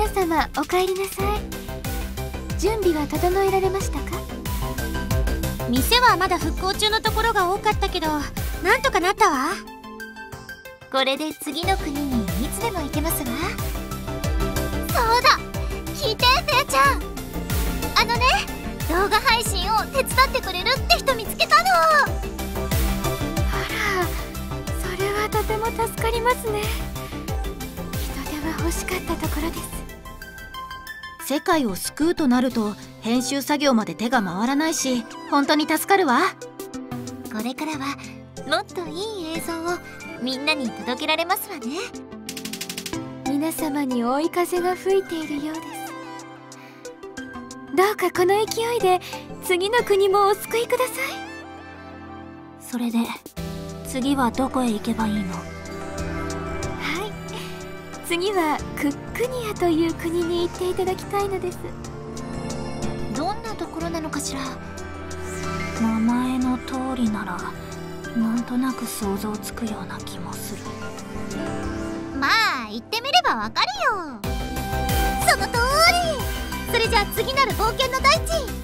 皆様お帰りなさい。準備は整えられましたか？ 店はまだ復興中のところが多かったけど、なんとかなったわ。 これで次の国にいつでも行けますわ。 そうだ、聞いてせいちゃん。動画配信を手伝ってくれるって人見つけたの。 あら、それはとても助かりますね。人手は欲しかったところです。 世界を救うとなると編集作業まで手が回らないし、本当に助かるわ。 これからはもっといい映像をみんなに届けられますわね。皆様に追い風が吹いているようです。どうかこの勢いで次の国もお救いください。 それで次はどこへ行けばいいの？ はい、次はクックニアという国に行っていただきたいのです。どんなところなのかしら。 名前の通りならなんとなく想像つくような気もする。 まあ行ってみればわかるよ。その通り。それじゃあ次なる冒険の大地